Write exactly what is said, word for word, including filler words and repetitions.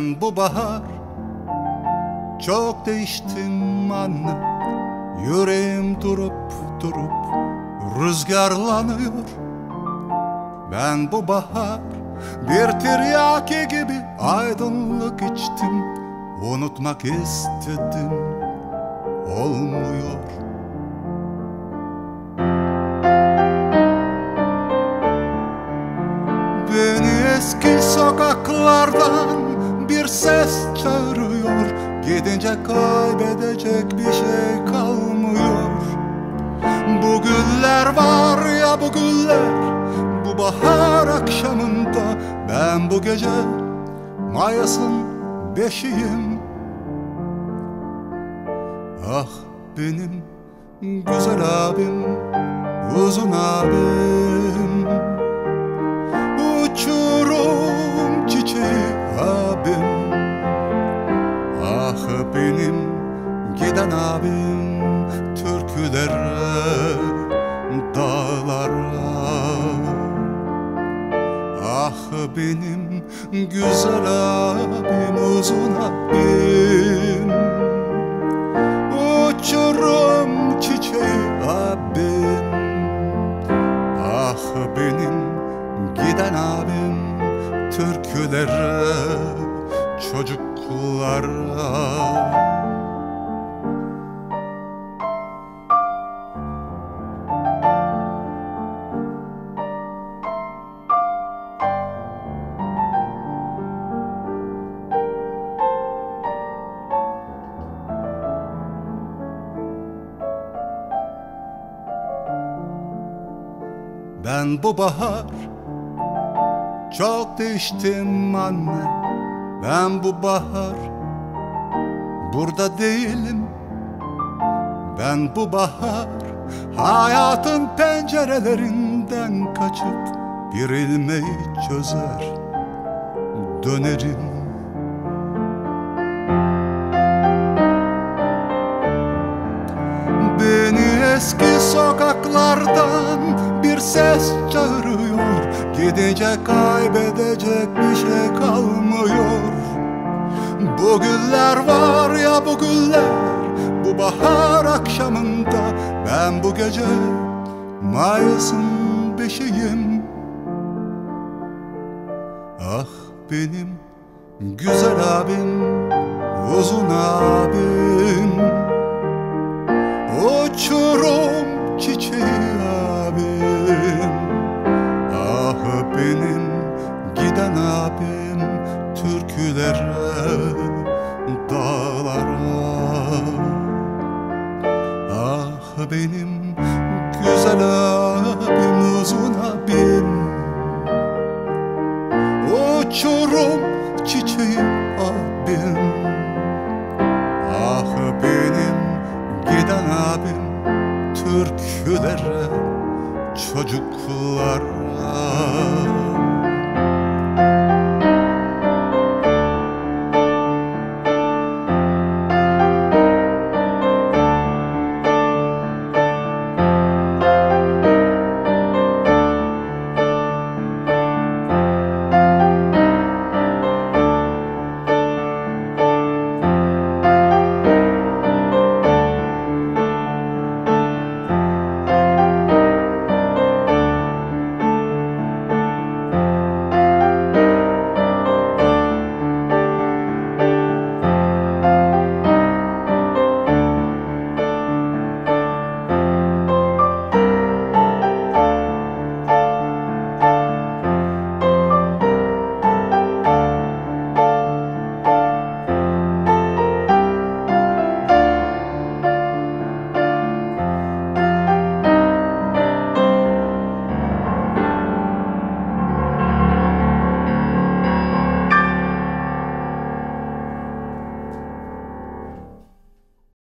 Ben bu bahar çok değiştim anne. Yüreğim durup durup rüzgarlanıyor. Ben bu bahar bir tiryaki gibi aydınlık içtim. Unutmak istedim, olmuyor. Beni eski sokaklardan bir ses çağırıyor. Gidince kaybedecek bir şey kalmıyor. Bu güller var ya bu güller, bu bahar akşamında. Ben bu gece Mayıs'ın beşiyim. Ah benim güzel abim, uzun abim, uçurum çiçeği abim. Ah benim giden abim, türkülere, dağlara. Ah benim güzel abim, uzun abim, uçurum çiçeği abim. Ah benim giden abim, türkülere, çocuklara. Ben bu bahar çok değiştim anne. Ben bu bahar burada değilim. Ben bu bahar hayatın pencerelerinden kaçıp bir ilmeği çözer dönerim. Beni eski sokaklardan bir ses çağırıyor. Gidince kaybedecek bir şey kalmıyor. Bu güller var ya bu güller, bu bahar akşamında. Ben bu gece Mayıs'ın beşiyim. Ah benim güzel abim, uzun abim, uçurum çiçeği abim. Ah benim giden abim, türkülere, dağlara. Ah benim güzel abim, uzun abim, uçurum çiçeği abim. Ah benim giden abim, türkülere, çocuklara.